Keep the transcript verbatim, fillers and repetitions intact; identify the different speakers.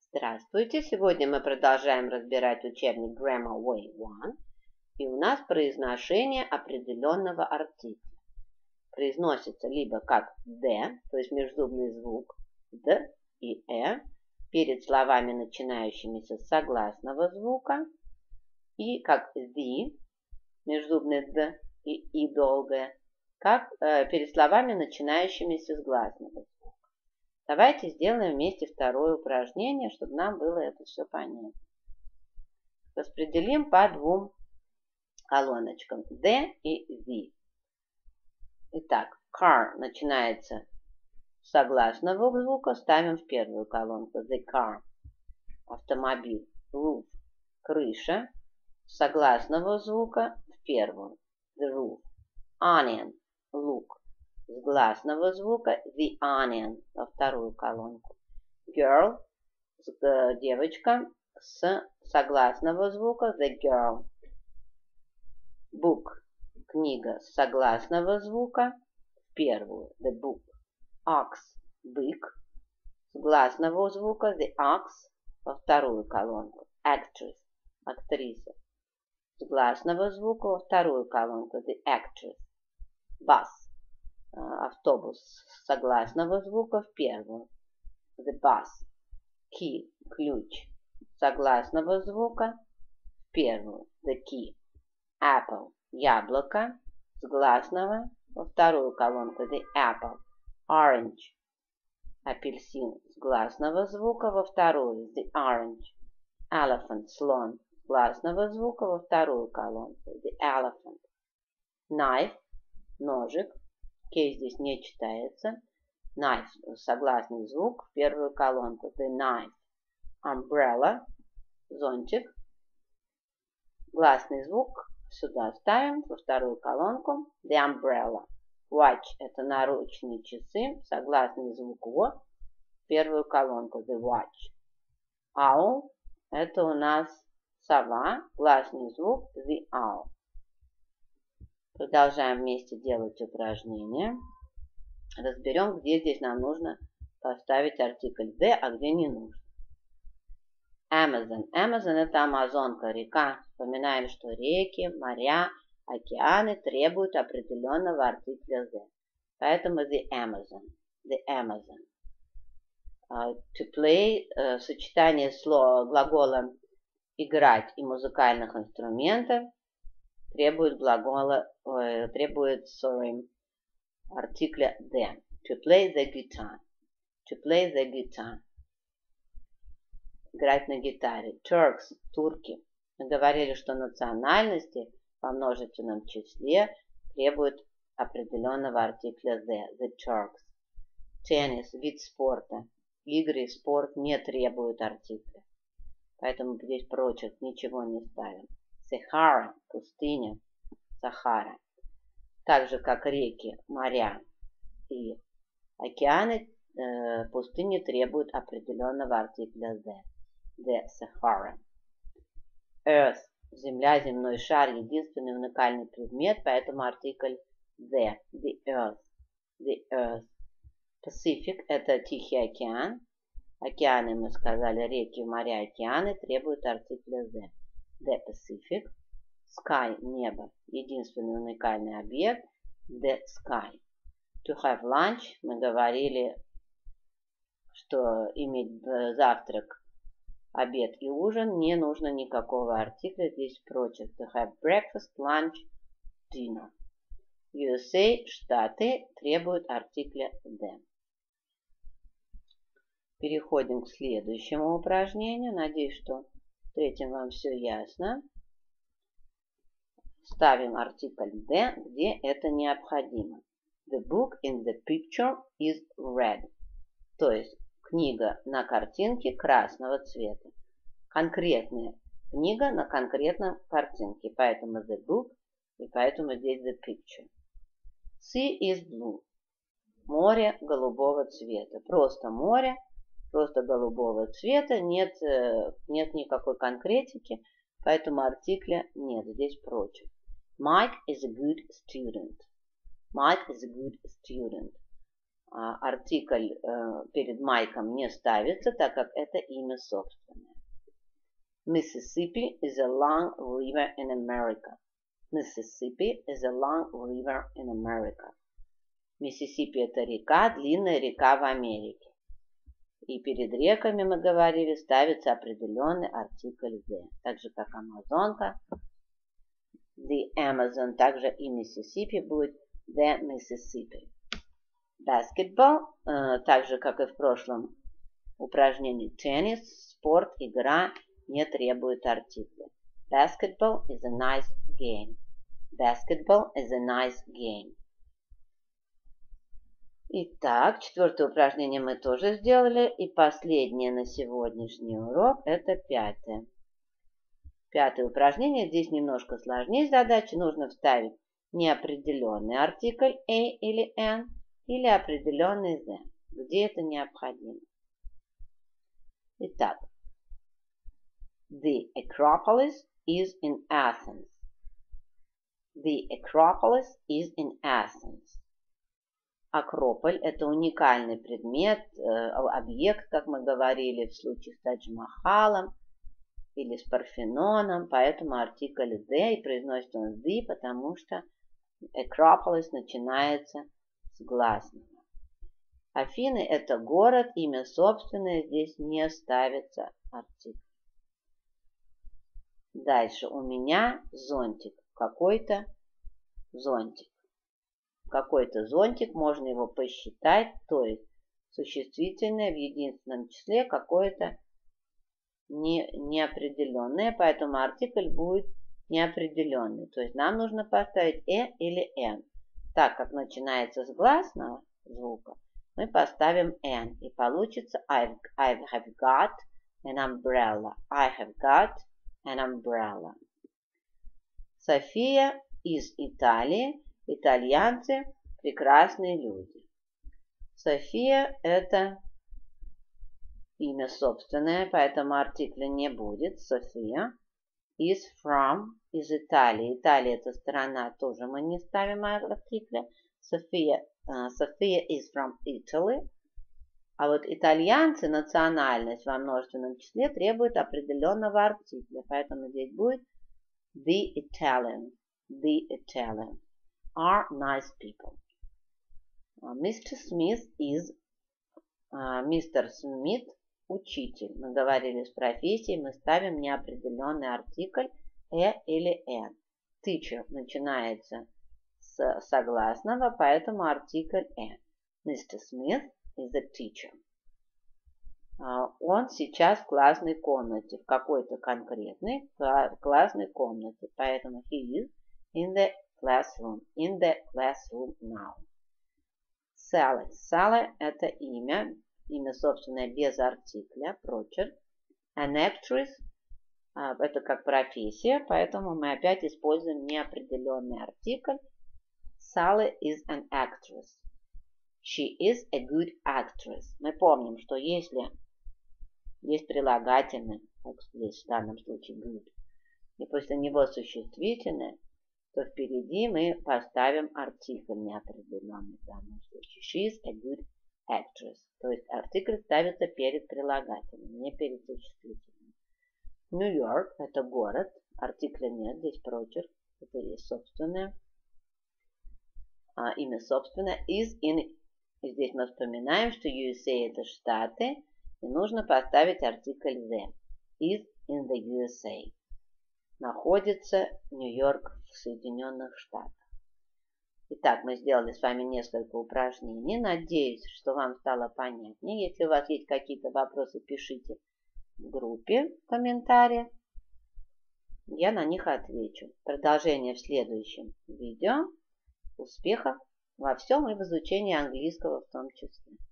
Speaker 1: Здравствуйте! Сегодня мы продолжаем разбирать учебник Grammar Way один, и у нас произношение определенного артикля. Произносится либо как «д», то есть межзубный звук «д» и «э», перед словами, начинающимися с согласного звука, и как «the», межзубный «д» и «и» долгое, как э, перед словами, начинающимися с гласного звука. Давайте сделаем вместе второе упражнение, чтобы нам было это все понятно. Распределим по двум колоночкам D и V. Итак, car начинается с согласного звука, ставим в первую колонку. The car. Автомобиль. Roof. Крыша. Согласного звука в первую. The roof. Onion. Лук. С гласного звука the onion во вторую колонку. Girl, девочка, с согласного звука the girl. Book, книга с согласного звука в первую the book. Ox, бык, с гласного звука the ox во вторую колонку. Actress, актриса, с гласного звука во вторую колонку the actress. Bus, автобус с согласного звука в первую. The bus. Key. Ключ. Согласного звука в первую. The key. Apple. Яблоко. С гласного во вторую колонку. The apple. Orange. Апельсин. С гласного звука во вторую. The orange. Elephant. Слон. С гласного звука во вторую колонку. The elephant. Knife. Ножик. Кей здесь не читается. Knife, согласный звук в первую колонку. The knife. Umbrella, зонтик. Гласный звук сюда ставим, во вторую колонку. The umbrella. Watch, это наручные часы. Согласный звук В в первую колонку. The watch. Owl, это у нас сова. Гласный звук. The owl. Продолжаем вместе делать упражнение. Разберем, где здесь нам нужно поставить артикль «the», а где не нужно. Amazon. Amazon – это Амазонка, река. Вспоминаем, что реки, моря, океаны требуют определенного артикля «the». Поэтому the Amazon. The Amazon. Uh, to play uh, – сочетание слова, глагола «играть» и музыкальных инструментов требует глагола, uh, требует, sorry, артикля the. To play the guitar. To play the guitar. Играть на гитаре. Turks. Турки. Мы говорили, что национальности во множественном числе требуют определенного артикля the. The Turks. Теннис. Вид спорта. Игры и спорт не требуют артикля. Поэтому здесь прочерк ничего не ставим. Sahara. Пустыня. Сахара. Так же, как реки, моря и океаны, э, пустыни требуют определенного артикля the. The Sahara. Earth. Земля, земной шар, единственный уникальный предмет, поэтому артикль the. The Earth. The Earth. Pacific – это Тихий океан. Океаны, мы сказали, реки, моря, океаны требуют артикля the. The Pacific. Sky – небо. Единственный уникальный объект – the sky. To have lunch – мы говорили, что иметь завтрак, обед и ужин не нужно никакого артикля. Здесь прочерк. To have breakfast, lunch, dinner. ю эс эй – Штаты требуют артикля the. Переходим к следующему упражнению. Надеюсь, что с третьим вам все ясно. Ставим артикль the, где это необходимо. The book in the picture is red. То есть книга на картинке красного цвета. Конкретная книга на конкретном картинке. Поэтому the book и поэтому здесь the picture. Sea is blue. Море голубого цвета. Просто море, просто голубого цвета. Нет, нет никакой конкретики, поэтому артикля нет. Здесь прочерк. Mike is a good student. Mike is a good student. артикль перед Майком не ставится, так как это имя собственное. Mississippi is a long river in America. Mississippi is a long river in America. Миссисипи – это река, длинная река в Америке. И перед реками, мы говорили, ставится определенный артикль the. Так же, как Амазонка, the Amazon, также и Миссисипи будет the Mississippi. Basketball, э, так же, как и в прошлом упражнении теннис, спорт, игра не требует артикля. Basketball is a nice game. Basketball is a nice game. Итак, четвертое упражнение мы тоже сделали. И последнее на сегодняшний урок – это пятое. Пятое упражнение. Здесь немножко сложнее задачи. Нужно вставить неопределенный артикль a или n или определенный the, где это необходимо. Итак, the Acropolis is in Athens. The Acropolis is in Athens. Акрополь – это уникальный предмет, объект, как мы говорили в случае с Тадж-Махалом или с Парфеноном, поэтому артикль the, и произносится он the, потому что Acropolis начинается с гласного. Афины – это город, имя собственное, здесь не ставится артикль. Дальше у меня зонтик, какой-то зонтик. Какой-то зонтик, можно его посчитать, то есть существительное в единственном числе какое-то не, неопределенное, поэтому артикль будет неопределенный. То есть нам нужно поставить э или н. Так как начинается с гласного звука, мы поставим n, и получится I, I have got an umbrella. I have got an umbrella. София из Италии. Итальянцы – прекрасные люди. София – это имя собственное, поэтому артикля не будет. София is from, из Италии. Италия – это страна, тоже мы не ставим артикля. София, uh, София is from Italy. А вот итальянцы, национальность во множественном числе требует определенного артикля, поэтому здесь будет the Italian. The Italian are nice people. Uh, мистер Смит is, uh, мистер Смит учитель. Мы говорили с профессией, мы ставим неопределенный артикль э или н. Teacher начинается с согласного, поэтому артикль n. мистер Смит is a teacher. Uh, он сейчас в классной комнате, в какой-то конкретной классной комнате, поэтому he is in the classroom, in the classroom now. Sally. Sally – это имя, имя собственное без артикля, прочерк. An actress uh, – это как профессия, поэтому мы опять используем неопределенный артикль. Sally is an actress. She is a good actress. Мы помним, что если есть прилагательное, как здесь в данном случае good, и после него существительное, то впереди мы поставим артикль неопределенный в данном случае. She is a good actress. То есть артикль ставится перед прилагательным, не перед существительным. Нью-Йорк – это город, артикля нет, здесь прочерк, это есть собственное, а, имя собственное. Is in, и здесь мы вспоминаем, что ю эс эй – это Штаты, и нужно поставить артикль the. Is in the ю эс эй. Находится Нью-Йорк в Соединенных Штатах. Итак, мы сделали с вами несколько упражнений. Надеюсь, что вам стало понятнее. Если у вас есть какие-то вопросы, пишите в группе в комментариях. Я на них отвечу. Продолжение в следующем видео. Успехов во всем и в изучении английского в том числе.